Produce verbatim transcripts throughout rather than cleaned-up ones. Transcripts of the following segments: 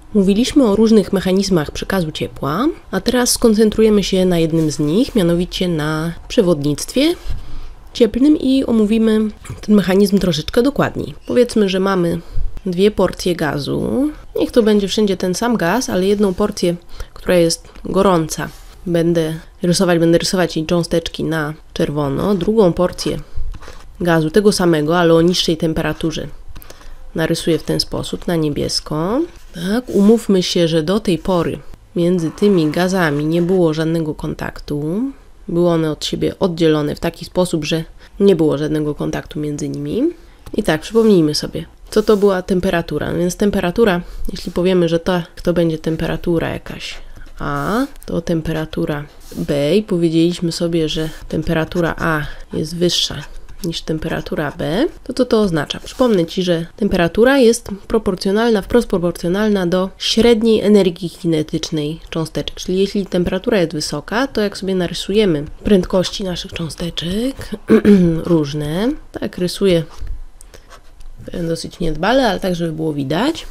Mówiliśmy o różnych mechanizmach przekazu ciepła, a teraz skoncentrujemy się na jednym z nich, mianowicie na przewodnictwie cieplnym i omówimy ten mechanizm troszeczkę dokładniej. Powiedzmy, że mamy dwie porcje gazu. Niech to będzie wszędzie ten sam gaz, ale jedną porcję, która jest gorąca, będę rysować, będę rysować jej cząsteczki na czerwono, drugą porcję gazu tego samego, ale o niższej temperaturze narysuję w ten sposób na niebiesko. Tak, umówmy się, że do tej pory między tymi gazami nie było żadnego kontaktu. Były one od siebie oddzielone w taki sposób, że nie było żadnego kontaktu między nimi. I tak, przypomnijmy sobie, co to była temperatura. No więc temperatura, jeśli powiemy, że to, to będzie temperatura jakaś A, to temperatura B i powiedzieliśmy sobie, że temperatura A jest wyższa niż temperatura B, to co to oznacza? Przypomnę Ci, że temperatura jest proporcjonalna, wprost proporcjonalna do średniej energii kinetycznej cząsteczek. Czyli jeśli temperatura jest wysoka, to jak sobie narysujemy prędkości naszych cząsteczek różne, tak rysuję dosyć niedbale, ale tak, żeby było widać.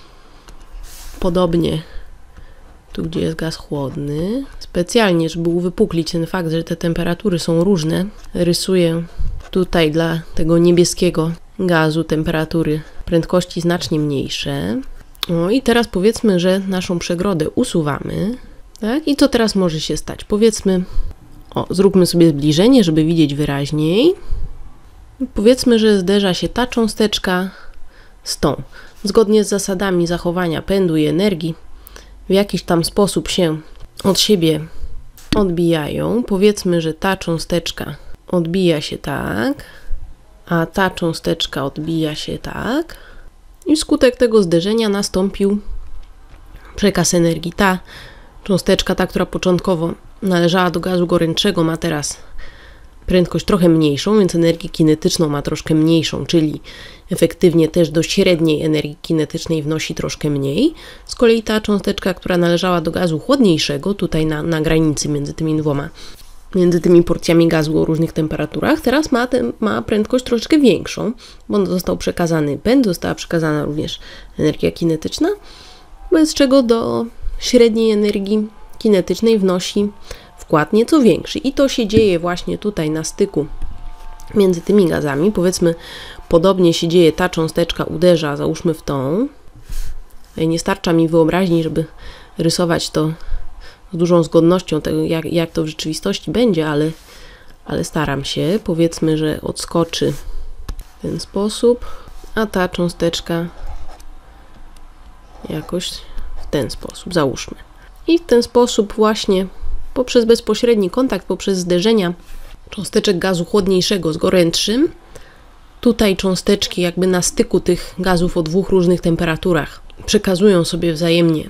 Podobnie tu, gdzie jest gaz chłodny. Specjalnie, żeby uwypuklić ten fakt, że te temperatury są różne, rysuję tutaj dla tego niebieskiego gazu temperatury prędkości znacznie mniejsze. No i teraz powiedzmy, że naszą przegrodę usuwamy. Tak? I co teraz może się stać? Powiedzmy, o, zróbmy sobie zbliżenie, żeby widzieć wyraźniej. Powiedzmy, że zderza się ta cząsteczka z tą. Zgodnie z zasadami zachowania pędu i energii w jakiś tam sposób się od siebie odbijają. Powiedzmy, że ta cząsteczka odbija się tak, a ta cząsteczka odbija się tak. I wskutek tego zderzenia nastąpił przekaz energii. Ta cząsteczka, ta, która początkowo należała do gazu gorętszego, ma teraz prędkość trochę mniejszą, więc energię kinetyczną ma troszkę mniejszą, czyli efektywnie też do średniej energii kinetycznej wnosi troszkę mniej. Z kolei ta cząsteczka, która należała do gazu chłodniejszego, tutaj na, na granicy między tymi dwoma, między tymi porcjami gazu o różnych temperaturach, teraz ma, ten, ma prędkość troszeczkę większą, bo został przekazany pęd, została przekazana również energia kinetyczna, bez czego do średniej energii kinetycznej wnosi wkład nieco większy. I to się dzieje właśnie tutaj na styku między tymi gazami. Powiedzmy, podobnie się dzieje, ta cząsteczka uderza, załóżmy w tą. Nie starcza mi wyobraźni, żeby rysować to z dużą zgodnością tego, jak, jak to w rzeczywistości będzie, ale, ale staram się. Powiedzmy, że odskoczy w ten sposób, a ta cząsteczka jakoś w ten sposób, załóżmy. I w ten sposób właśnie poprzez bezpośredni kontakt, poprzez zderzenia cząsteczek gazu chłodniejszego z gorętszym, tutaj cząsteczki jakby na styku tych gazów o dwóch różnych temperaturach przekazują sobie wzajemnie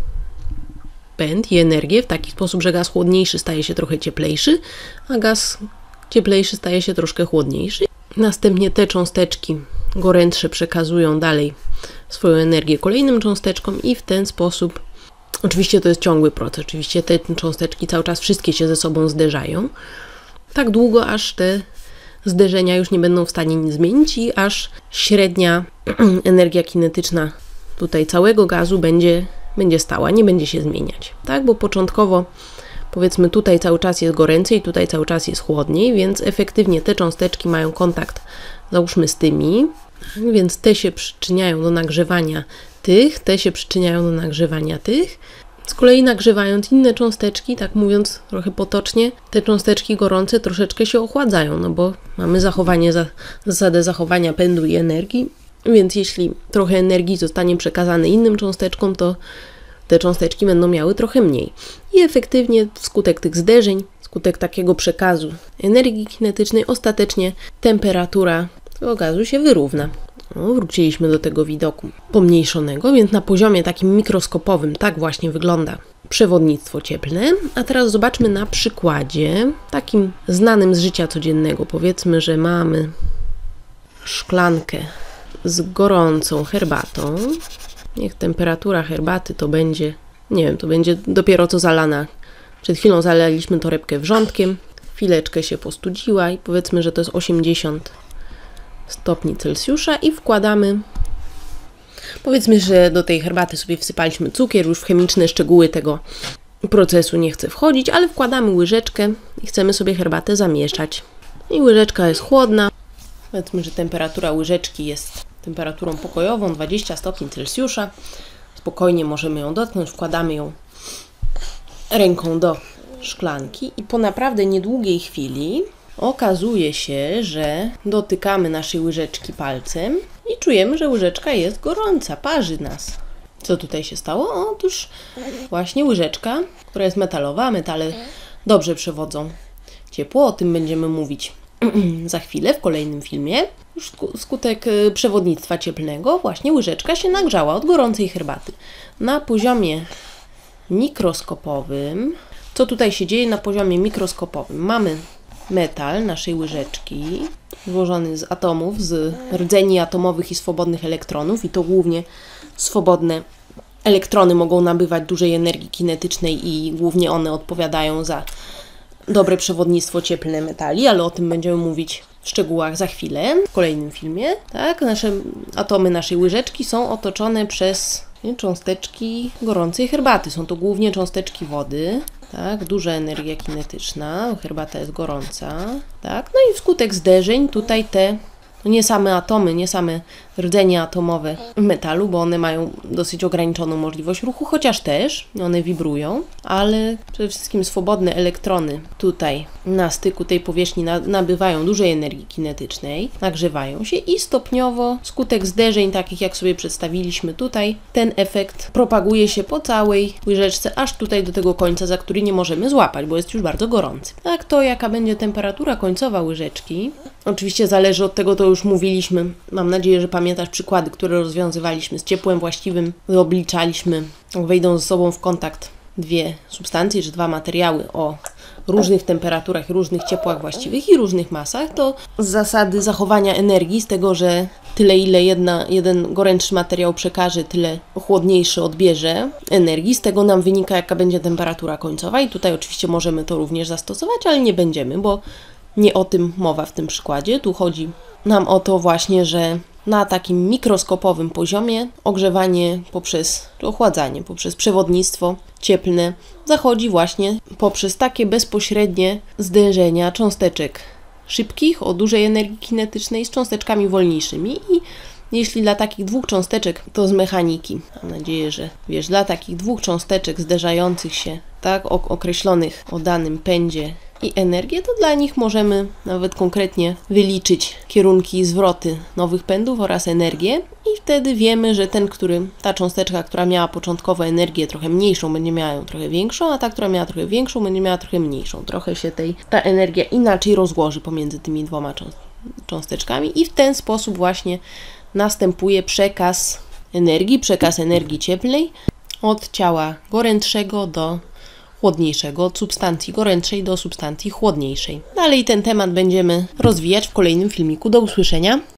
pęd i energię w taki sposób, że gaz chłodniejszy staje się trochę cieplejszy, a gaz cieplejszy staje się troszkę chłodniejszy. Następnie te cząsteczki gorętsze przekazują dalej swoją energię kolejnym cząsteczkom i w ten sposób, oczywiście to jest ciągły proces, oczywiście te cząsteczki cały czas wszystkie się ze sobą zderzają, tak długo, aż te zderzenia już nie będą w stanie nic zmienić i aż średnia energia kinetyczna tutaj całego gazu będzie, będzie stała, nie będzie się zmieniać, tak? Bo początkowo powiedzmy tutaj cały czas jest goręcej, tutaj cały czas jest chłodniej, więc efektywnie te cząsteczki mają kontakt, załóżmy z tymi, więc te się przyczyniają do nagrzewania tych, te się przyczyniają do nagrzewania tych. Z kolei nagrzewając inne cząsteczki, tak mówiąc trochę potocznie, te cząsteczki gorące troszeczkę się ochładzają, no bo mamy zachowanie, za, zasadę zachowania pędu i energii, więc jeśli trochę energii zostanie przekazane innym cząsteczkom, to te cząsteczki będą miały trochę mniej. I efektywnie wskutek tych zderzeń, wskutek takiego przekazu energii kinetycznej, ostatecznie temperatura tego gazu się wyrówna. No, wróciliśmy do tego widoku pomniejszonego, więc na poziomie takim mikroskopowym tak właśnie wygląda przewodnictwo cieplne. A teraz zobaczmy na przykładzie takim znanym z życia codziennego. Powiedzmy, że mamy szklankę z gorącą herbatą. Niech temperatura herbaty to będzie, nie wiem, to będzie dopiero co zalana. Przed chwilą zalaliśmy torebkę wrzątkiem, chwileczkę się postudziła i powiedzmy, że to jest osiemdziesiąt stopni Celsjusza i wkładamy Powiedzmy, że do tej herbaty sobie wsypaliśmy cukier, już w chemiczne szczegóły tego procesu nie chcę wchodzić, ale wkładamy łyżeczkę i chcemy sobie herbatę zamieszać. I łyżeczka jest chłodna. Powiedzmy, że temperatura łyżeczki jest temperaturą pokojową, dwadzieścia stopni Celsjusza. Spokojnie możemy ją dotknąć, wkładamy ją ręką do szklanki i po naprawdę niedługiej chwili okazuje się, że dotykamy naszej łyżeczki palcem i czujemy, że łyżeczka jest gorąca, parzy nas. Co tutaj się stało? Otóż właśnie łyżeczka, która jest metalowa, a metale dobrze przewodzą ciepło, o tym będziemy mówić za chwilę w kolejnym filmie. Już wskutek przewodnictwa cieplnego właśnie łyżeczka się nagrzała od gorącej herbaty. Na poziomie mikroskopowym, co tutaj się dzieje na poziomie mikroskopowym? Mamy metal naszej łyżeczki złożony z atomów, z rdzeni atomowych i swobodnych elektronów i to głównie swobodne elektrony mogą nabywać dużej energii kinetycznej i głównie one odpowiadają za dobre przewodnictwo cieplne metali, ale o tym będziemy mówić w szczegółach za chwilę, w kolejnym filmie. Tak, nasze atomy naszej łyżeczki są otoczone przez nie, cząsteczki gorącej herbaty. Są to głównie cząsteczki wody. Tak, duża energia kinetyczna, herbata jest gorąca. Tak, no i wskutek zderzeń tutaj te no nie same atomy, nie same rdzenie atomowe metalu, bo one mają dosyć ograniczoną możliwość ruchu, chociaż też one wibrują, ale przede wszystkim swobodne elektrony tutaj na styku tej powierzchni nabywają dużej energii kinetycznej, nagrzewają się i stopniowo wskutek zderzeń, takich jak sobie przedstawiliśmy tutaj, ten efekt propaguje się po całej łyżeczce, aż tutaj do tego końca, za który nie możemy złapać, bo jest już bardzo gorący. Tak, to jaka będzie temperatura końcowa łyżeczki, oczywiście zależy od tego, to już mówiliśmy, mam nadzieję, że pamiętasz przykłady, które rozwiązywaliśmy z ciepłem właściwym, obliczaliśmy, wejdą ze sobą w kontakt dwie substancje, czy dwa materiały o różnych temperaturach, różnych ciepłach właściwych i różnych masach, to z zasady zachowania energii, z tego, że tyle ile jedna, jeden gorętszy materiał przekaże, tyle chłodniejszy odbierze energii, z tego nam wynika, jaka będzie temperatura końcowa i tutaj oczywiście możemy to również zastosować, ale nie będziemy, bo nie o tym mowa w tym przykładzie. Tu chodzi nam o to właśnie, że na takim mikroskopowym poziomie ogrzewanie poprzez, czy ochładzanie poprzez przewodnictwo cieplne zachodzi właśnie poprzez takie bezpośrednie zderzenia cząsteczek szybkich o dużej energii kinetycznej z cząsteczkami wolniejszymi i jeśli dla takich dwóch cząsteczek, to z mechaniki, mam nadzieję, że wiesz, dla takich dwóch cząsteczek zderzających się, tak, określonych o danym pędzie i energię, to dla nich możemy nawet konkretnie wyliczyć kierunki i zwroty nowych pędów oraz energię i wtedy wiemy, że ten, który, ta cząsteczka, która miała początkowo energię trochę mniejszą, będzie miała ją trochę większą, a ta, która miała trochę większą, będzie miała trochę mniejszą. Trochę się tej, ta energia inaczej rozłoży pomiędzy tymi dwoma cząsteczkami i w ten sposób właśnie następuje przekaz energii, przekaz energii cieplnej od ciała gorętszego do chłodniejszego, od substancji gorętszej do substancji chłodniejszej. Dalej ten temat będziemy rozwijać w kolejnym filmiku. Do usłyszenia.